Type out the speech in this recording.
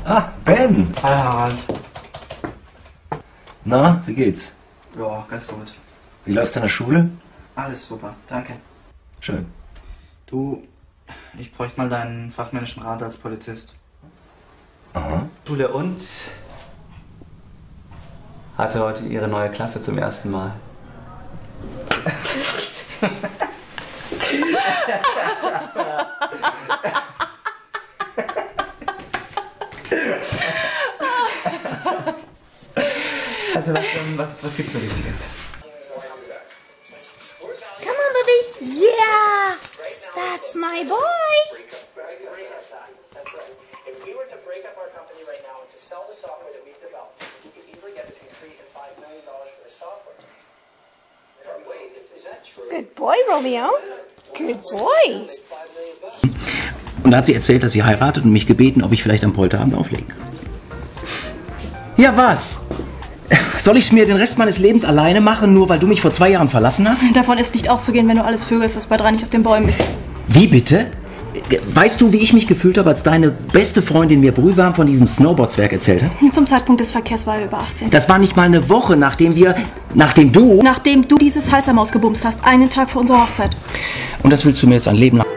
Ah, Ben! Hi Harald. Na, wie geht's? Ja, ganz gut. Wie läuft's in der Schule? Alles super, danke. Schön. Du, ich bräuchte mal deinen fachmännischen Rat als Polizist. Aha. Schule und hatte heute ihre neue Klasse zum ersten Mal. Also was gibt's so Wichtiges? Come on, baby. Yeah, that's my boy. If we were to break up our company right now and to sell the software that we've developed, we could easily get between $3 and $5 million for the software. Wait, is that true? Good boy, Romeo. Good boy. Und da hat sie erzählt, dass sie heiratet und mich gebeten, ob ich vielleicht am Polterabend auflegen kann. Ja, was? Soll ich mir den Rest meines Lebens alleine machen, nur weil du mich vor 2 Jahren verlassen hast? Davon ist nicht auszugehen, wenn du alles vögelst, was bei 3 nicht auf den Bäumen ist. Wie bitte? Weißt du, wie ich mich gefühlt habe, als deine beste Freundin mir brühwarm von diesem Snowboardswerk erzählt hat? Zum Zeitpunkt des Verkehrs war er über 18. Das war nicht mal eine Woche, nachdem du Nachdem du diese Salsa-Maus gebumst hast, einen Tag vor unserer Hochzeit. Und das willst du mir jetzt ein Leben lang...